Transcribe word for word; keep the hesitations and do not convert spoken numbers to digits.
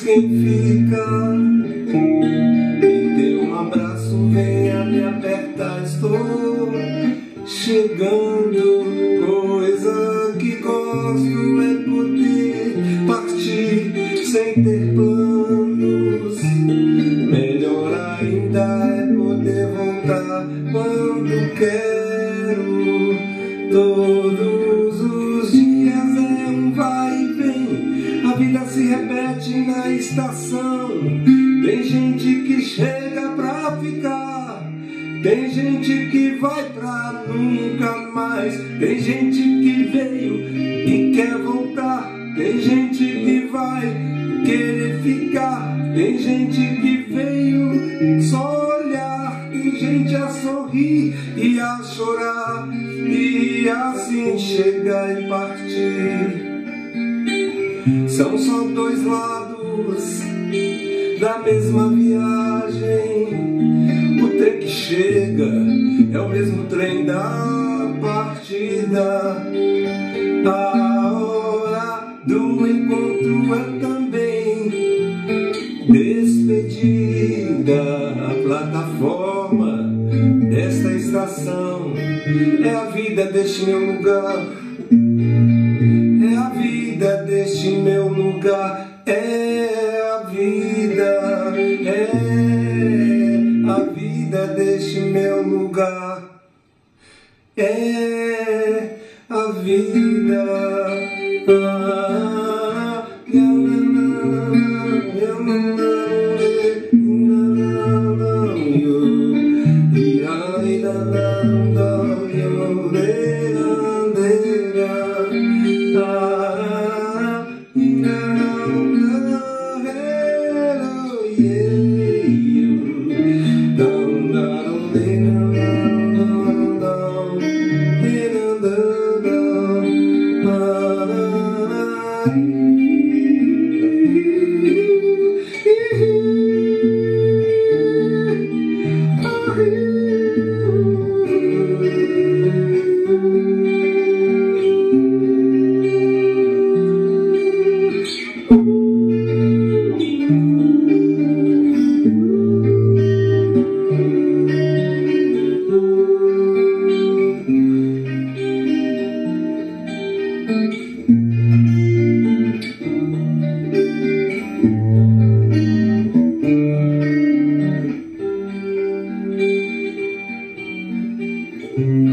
quem fica. Me dê um abraço, venha me apertar, estou chegando. Coisa que gosto é poder partir sem ter planos. Melhor ainda é poder voltar quando quero. Todos os dias é um vai e vem, a vida se repete na estação. Tem gente que chega pra ficar, tem gente que vai pra nunca mais. Tem gente que veio e quer voltar, tem gente que vai querer ficar. Tem gente que veio só olhar, tem gente a sorrir e a chorar, e assim chegar e partir. São só dois lados da mesma viagem. O trem que chega é o mesmo trem da partida. A hora do encontro é também despedida. A plataforma desta estação é a vida deste meu lugar. É a vida deste meu lugar. É a vida, é a vida deste meu lugar. É a vida. Ah, Thank you.